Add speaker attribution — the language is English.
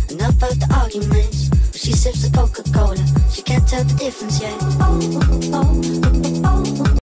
Speaker 1: Enough of the arguments. She sips the Coca-Cola. She can't tell the difference yet.